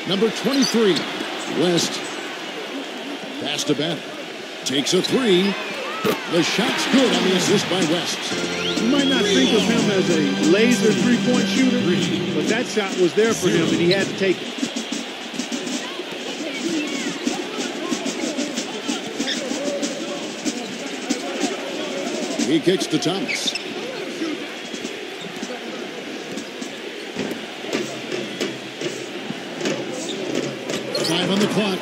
Number 23, West. Pass to Banner. Takes a three. The shot's good on the assist by West. You might not think of him as a laser three-point shooter, but that shot was there for him, and he had to take it. He kicks to Thomas. Time on the clock.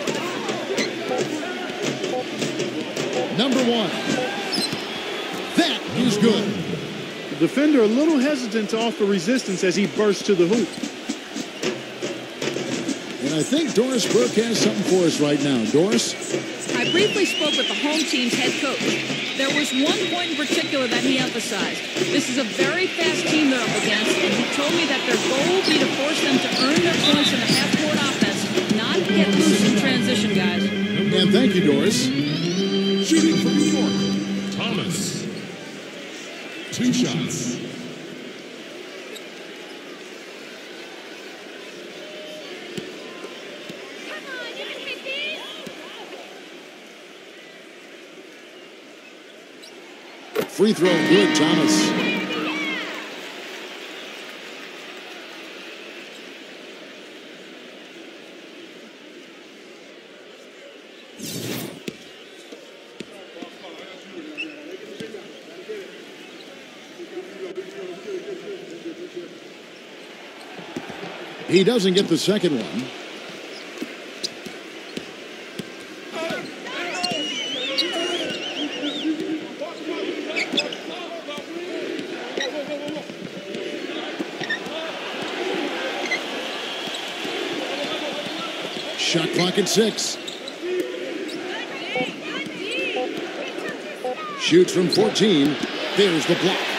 Number one. That is good. The defender a little hesitant to offer resistance as he bursts to the hoop. And I think Doris Burke has something for us right now. Doris? I briefly spoke with the home team's head coach. There was one point in particular that he emphasized. This is a very fast team they're up against, and he told me that their goal will be to force them to earn their points in the half-court offense, not get loose in transition, guys. And thank you, Doris. Shooting from New York, Thomas. 2 shots. Free throw good, Thomas. He doesn't get the second one. Shot clock at 6. Shoots from 14. There's the block.